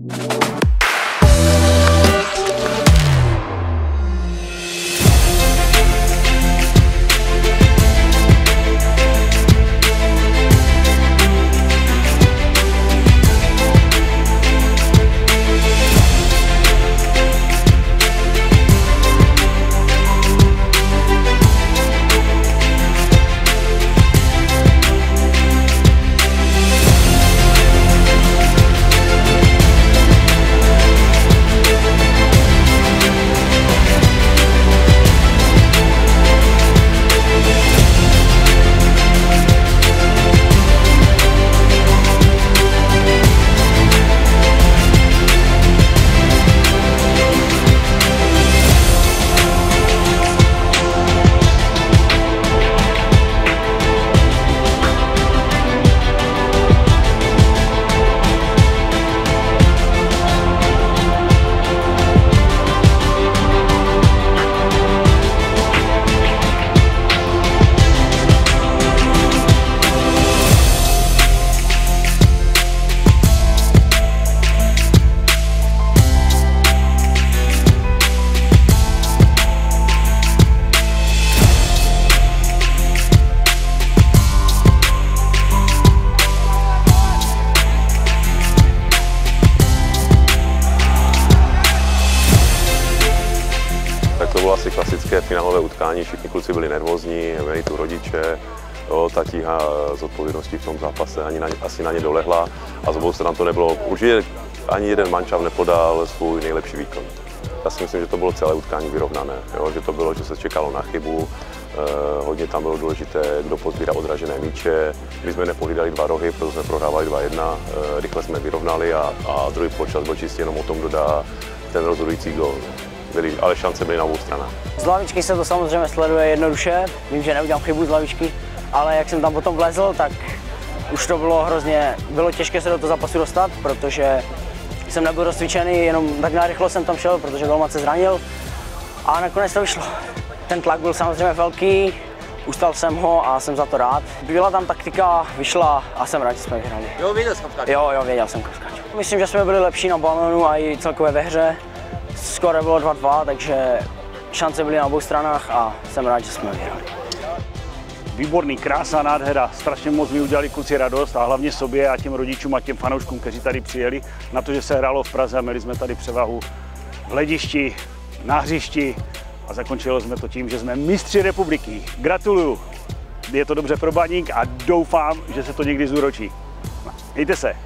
To bylo asi klasické finálové utkání, všichni kluci byli nervózní, měli tu rodiče, jo, ta tíha z odpovědnosti v tom zápase asi na ně dolehla a z obou stran to nebylo, určitě ani jeden mančav nepodal svůj nejlepší výkon. Já si myslím, že to bylo celé utkání vyrovnané, jo, že to bylo, že se čekalo na chybu, hodně tam bylo důležité, kdo pozbírá odražené míče, my jsme nepohlídali dva rohy, protože jsme prohrávali 2-1, rychle jsme vyrovnali a druhý poločas byl čistě jenom o tom, kdo dá ten rozhodující gól. Ale šance byly na obou stranách. Z lavičky se to samozřejmě sleduje jednoduše, vím, že neudělám chybu z lavičky, ale jak jsem tam potom vlezl, tak už to bylo těžké se do toho zápasu dostat, protože jsem nebyl rozcvičený, jenom tak narychlo jsem tam šel, protože golman se zranil a nakonec to vyšlo. Ten tlak byl samozřejmě velký, ustal jsem ho a jsem za to rád. Byla tam taktika, vyšla a jsem rád, že jsme vyhrali. Jo, věděl jsem skáču. Jo, věděl jsem skáču. Myslím, že jsme byli lepší na balónu a i celkově ve hře. Skoro bylo 2-2, takže šance byly na obou stranách a jsem rád, že jsme vyhrali. Výborný, krása, nádhera, strašně moc mi udělali kluci radost a hlavně sobě a těm rodičům a těm fanouškům, kteří tady přijeli na to, že se hrálo v Praze a měli jsme tady převahu v hledišti, na hřišti a zakončilo jsme to tím, že jsme mistři republiky. Gratuluju, je to dobře pro Baník a doufám, že se to někdy zúročí. Mějte se.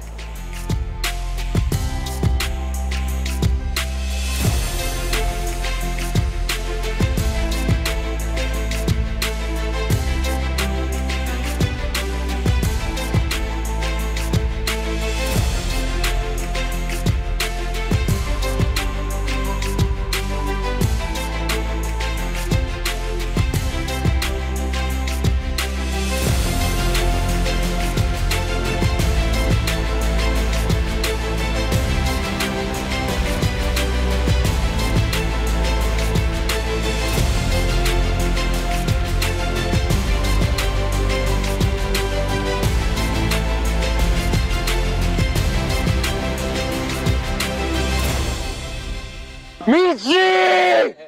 Mistři!